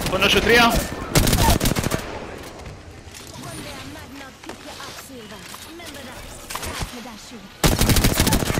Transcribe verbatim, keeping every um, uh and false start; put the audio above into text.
Podnoszę tria. One day I might not pick you up, Silver. Remember that. Pass me that shoe.